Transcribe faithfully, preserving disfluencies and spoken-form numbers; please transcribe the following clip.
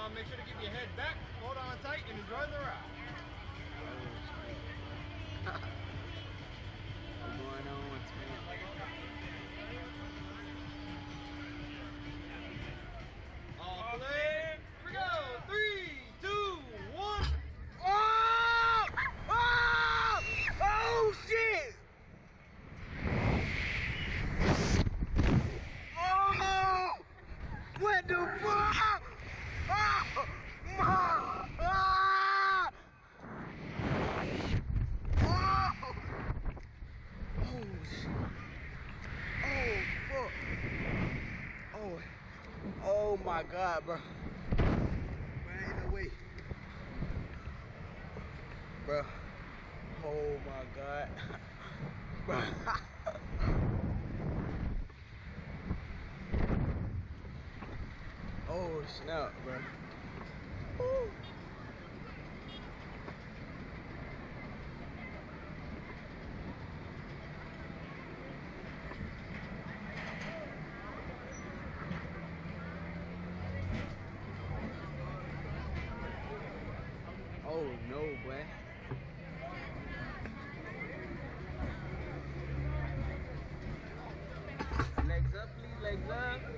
Um, make sure to keep your head back, hold on tight, and enjoy the ride. What's going on, man? All clear. Here we go. Three, two, one. Oh! Oh! Oh shit! Oh! What the fuck? Oh! My! Ah! Oh! Oh shit! Oh fuck! Oh! Oh my god, bro! Bro, ain't no way. Bro, oh my god, bro. Oh snap, bro. Woo. Oh no, boy. Legs up, please, legs up.